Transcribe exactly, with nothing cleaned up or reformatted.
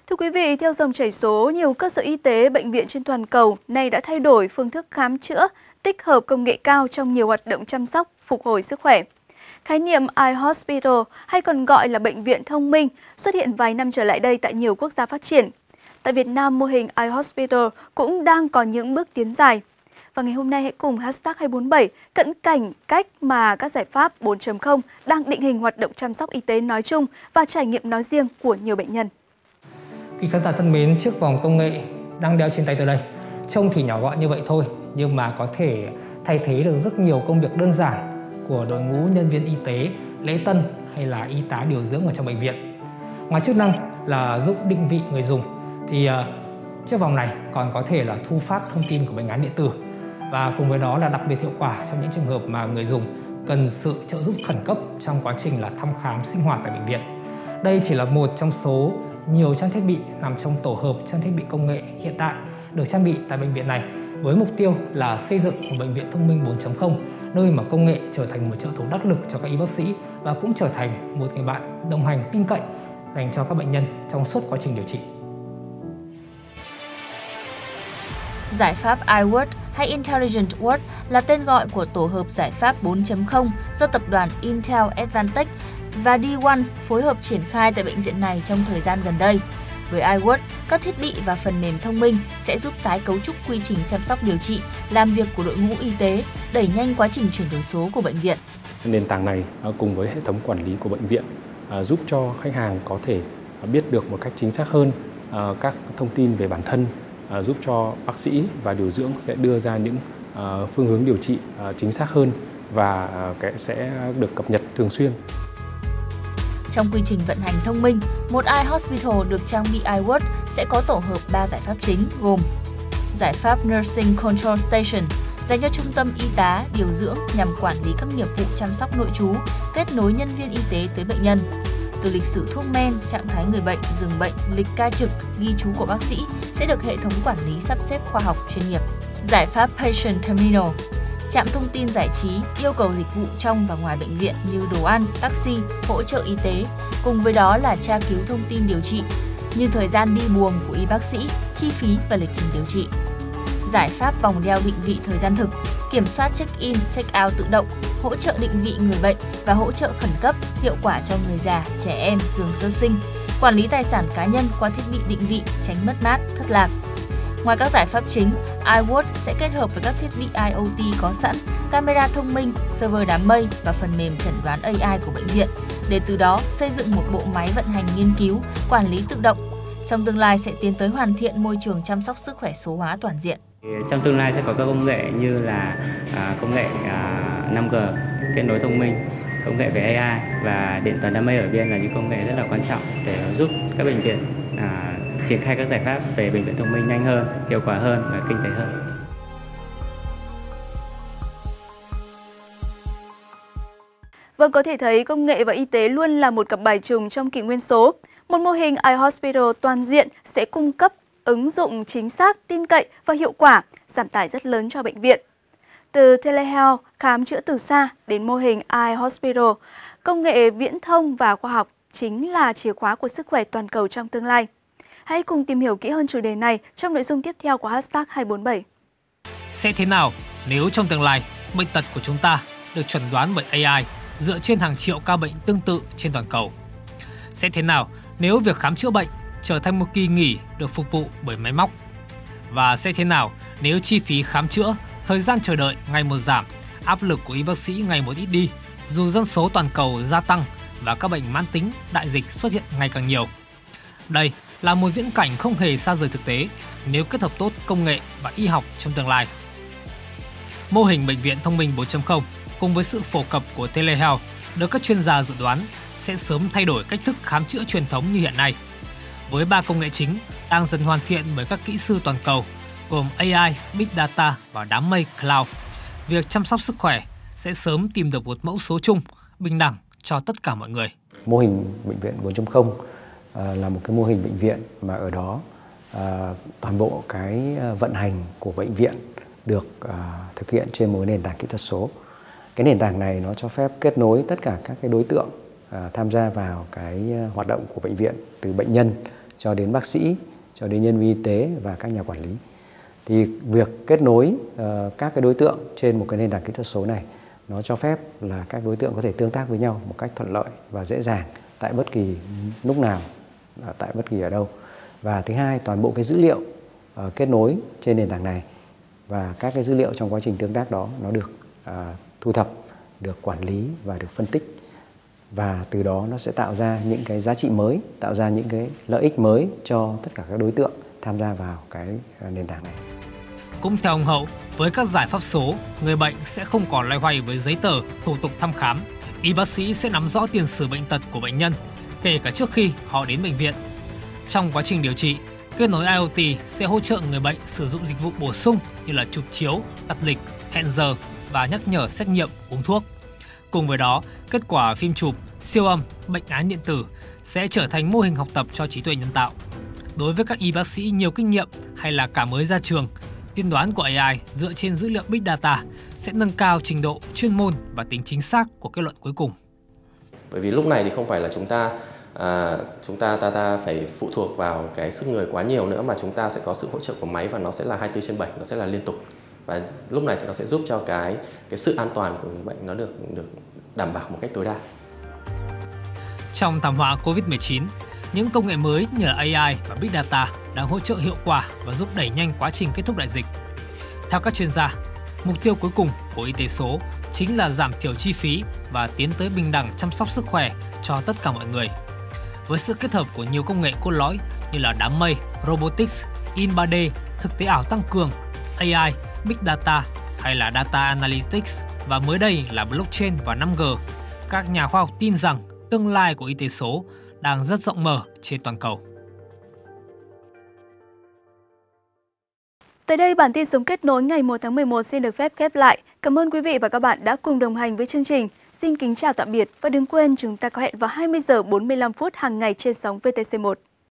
Thưa quý vị, theo dòng chảy số, nhiều cơ sở y tế, bệnh viện trên toàn cầu nay đã thay đổi phương thức khám chữa, tích hợp công nghệ cao trong nhiều hoạt động chăm sóc, phục hồi sức khỏe. Khái niệm iHospital hay còn gọi là bệnh viện thông minh xuất hiện vài năm trở lại đây tại nhiều quốc gia phát triển. Tại Việt Nam, mô hình iHospital cũng đang có những bước tiến dài. Và ngày hôm nay hãy cùng hashtag hai bốn bảy cận cảnh cách mà các giải pháp bốn chấm không đang định hình hoạt động chăm sóc y tế nói chung và trải nghiệm nói riêng của nhiều bệnh nhân. Quý khán giả thân mến, chiếc vòng công nghệ đang đeo trên tay tôi đây, trông thì nhỏ gọn như vậy thôi, nhưng mà có thể thay thế được rất nhiều công việc đơn giản của đội ngũ nhân viên y tế, lễ tân hay là y tá điều dưỡng ở trong bệnh viện. Ngoài chức năng là giúp định vị người dùng, thì uh, chiếc vòng này còn có thể là thu phát thông tin của bệnh án điện tử, và cùng với đó là đặc biệt hiệu quả trong những trường hợp mà người dùng cần sự trợ giúp khẩn cấp trong quá trình là thăm khám sinh hoạt tại bệnh viện. Đây chỉ là một trong số nhiều trang thiết bị nằm trong tổ hợp trang thiết bị công nghệ hiện tại được trang bị tại bệnh viện này, với mục tiêu là xây dựng một bệnh viện thông minh bốn chấm không, nơi mà công nghệ trở thành một trợ thủ đắc lực cho các y bác sĩ và cũng trở thành một người bạn đồng hành tin cậy dành cho các bệnh nhân trong suốt quá trình điều trị. Giải pháp iWord hay Intelligent Word là tên gọi của tổ hợp giải pháp bốn chấm không do tập đoàn Intel Advantech và đê một phối hợp triển khai tại bệnh viện này trong thời gian gần đây. Với iWord, các thiết bị và phần mềm thông minh sẽ giúp tái cấu trúc quy trình chăm sóc điều trị, làm việc của đội ngũ y tế, đẩy nhanh quá trình chuyển đổi số của bệnh viện. Nền tảng này cùng với hệ thống quản lý của bệnh viện giúp cho khách hàng có thể biết được một cách chính xác hơn các thông tin về bản thân, giúp cho bác sĩ và điều dưỡng sẽ đưa ra những phương hướng điều trị chính xác hơn và sẽ được cập nhật thường xuyên. Trong quy trình vận hành thông minh, một iHospital được trang bị iWord sẽ có tổ hợp ba giải pháp chính gồm giải pháp Nursing Control Station dành cho trung tâm y tá, điều dưỡng nhằm quản lý các nghiệp vụ chăm sóc nội trú, kết nối nhân viên y tế tới bệnh nhân. Từ lịch sử thuốc men, trạng thái người bệnh, giường bệnh, lịch ca trực, ghi chú của bác sĩ sẽ được hệ thống quản lý sắp xếp khoa học chuyên nghiệp. Giải pháp Patient Terminal, trạm thông tin giải trí, yêu cầu dịch vụ trong và ngoài bệnh viện như đồ ăn, taxi, hỗ trợ y tế, cùng với đó là tra cứu thông tin điều trị như thời gian đi buồng của y bác sĩ, chi phí và lịch trình điều trị. Giải pháp vòng đeo định vị thời gian thực, kiểm soát check-in, check-out tự động, hỗ trợ định vị người bệnh và hỗ trợ khẩn cấp, hiệu quả cho người già, trẻ em, giường sơ sinh, quản lý tài sản cá nhân qua thiết bị định vị, tránh mất mát, thất lạc. Ngoài các giải pháp chính, iWord sẽ kết hợp với các thiết bị IoT có sẵn, camera thông minh, server đám mây và phần mềm chẩn đoán a i của bệnh viện, để từ đó xây dựng một bộ máy vận hành nghiên cứu, quản lý tự động. Trong tương lai sẽ tiến tới hoàn thiện môi trường chăm sóc sức khỏe số hóa toàn diện. Trong tương lai sẽ có các công nghệ như là à, công nghệ à, năm G, kết nối thông minh, công nghệ về a i và điện toán đám mây ở biên là những công nghệ rất là quan trọng để giúp các bệnh viện à, triển khai các giải pháp về bệnh viện thông minh nhanh hơn, hiệu quả hơn và kinh tế hơn. Vâng, có thể thấy công nghệ và y tế luôn là một cặp bài trùng trong kỷ nguyên số. Một mô hình iHospital toàn diện sẽ cung cấp ứng dụng chính xác, tin cậy và hiệu quả, giảm tải rất lớn cho bệnh viện. Từ telehealth, khám chữa từ xa đến mô hình iHospital, công nghệ viễn thông và khoa học chính là chìa khóa của sức khỏe toàn cầu trong tương lai. Hãy cùng tìm hiểu kỹ hơn chủ đề này trong nội dung tiếp theo của hashtag hai bốn bảy. Sẽ thế nào nếu trong tương lai bệnh tật của chúng ta được chẩn đoán bởi a i dựa trên hàng triệu ca bệnh tương tự trên toàn cầu? Sẽ thế nào nếu việc khám chữa bệnh trở thành một kỳ nghỉ được phục vụ bởi máy móc? Và sẽ thế nào nếu chi phí khám chữa, thời gian chờ đợi ngày một giảm, áp lực của y bác sĩ ngày một ít đi, dù dân số toàn cầu gia tăng và các bệnh mãn tính, đại dịch xuất hiện ngày càng nhiều? Đây là một viễn cảnh không hề xa rời thực tế nếu kết hợp tốt công nghệ và y học trong tương lai. Mô hình bệnh viện thông minh bốn chấm không cùng với sự phổ cập của telehealth được các chuyên gia dự đoán sẽ sớm thay đổi cách thức khám chữa truyền thống như hiện nay. Với ba công nghệ chính đang dần hoàn thiện bởi các kỹ sư toàn cầu gồm a i, Big Data và đám mây Cloud, việc chăm sóc sức khỏe sẽ sớm tìm được một mẫu số chung, bình đẳng cho tất cả mọi người. Mô hình bệnh viện bốn chấm không là một cái mô hình bệnh viện mà ở đó à, toàn bộ cái vận hành của bệnh viện được à, thực hiện trên một nền tảng kỹ thuật số. Cái nền tảng này nó cho phép kết nối tất cả các cái đối tượng à, tham gia vào cái hoạt động của bệnh viện, từ bệnh nhân cho đến bác sĩ, cho đến nhân viên y tế và các nhà quản lý. Thì việc kết nối uh, các cái đối tượng trên một cái nền tảng kỹ thuật số này nó cho phép là các đối tượng có thể tương tác với nhau một cách thuận lợi và dễ dàng tại bất kỳ lúc nào, tại bất kỳ ở đâu. Và thứ hai, toàn bộ cái dữ liệu uh, kết nối trên nền tảng này và các cái dữ liệu trong quá trình tương tác đó nó được uh, thu thập, được quản lý và được phân tích. Và từ đó nó sẽ tạo ra những cái giá trị mới, tạo ra những cái lợi ích mới cho tất cả các đối tượng tham gia vào cái nền tảng này. Cũng theo ông Hậu, với các giải pháp số, người bệnh sẽ không còn loay hoay với giấy tờ, thủ tục thăm khám. Y bác sĩ sẽ nắm rõ tiền sử bệnh tật của bệnh nhân, kể cả trước khi họ đến bệnh viện. Trong quá trình điều trị, kết nối IoT sẽ hỗ trợ người bệnh sử dụng dịch vụ bổ sung như là chụp chiếu, đặt lịch, hẹn giờ và nhắc nhở xét nghiệm, uống thuốc. Cùng với đó, kết quả phim chụp, siêu âm, bệnh án điện tử sẽ trở thành mô hình học tập cho trí tuệ nhân tạo. Đối với các y bác sĩ nhiều kinh nghiệm hay là cả mới ra trường, tiên đoán của a i dựa trên dữ liệu Big Data sẽ nâng cao trình độ chuyên môn và tính chính xác của kết luận cuối cùng. Bởi vì lúc này thì không phải là chúng ta à, chúng ta ta ta phải phụ thuộc vào cái sức người quá nhiều nữa, mà chúng ta sẽ có sự hỗ trợ của máy và nó sẽ là hai mươi tư trên bảy, nó sẽ là liên tục. Và lúc này thì nó sẽ giúp cho cái cái sự an toàn của người bệnh nó được được đảm bảo một cách tối đa. Trong thảm họa covid mười chín, những công nghệ mới như là a i và Big Data đang hỗ trợ hiệu quả và giúp đẩy nhanh quá trình kết thúc đại dịch. Theo các chuyên gia, mục tiêu cuối cùng của y tế số chính là giảm thiểu chi phí và tiến tới bình đẳng chăm sóc sức khỏe cho tất cả mọi người. Với sự kết hợp của nhiều công nghệ cốt lõi như là đám mây, robotics, in ba D, thực tế ảo tăng cường, a i, Big Data hay là Data Analytics và mới đây là blockchain và năm G, các nhà khoa học tin rằng tương lai của y tế số đang rất rộng mở trên toàn cầu. Tới đây, bản tin Sống kết nối ngày một tháng mười một xin được phép khép lại. Cảm ơn quý vị và các bạn đã cùng đồng hành với chương trình. Xin kính chào tạm biệt và đừng quên chúng ta có hẹn vào hai mươi giờ bốn mươi lăm phút hàng ngày trên sóng vê tê xê một.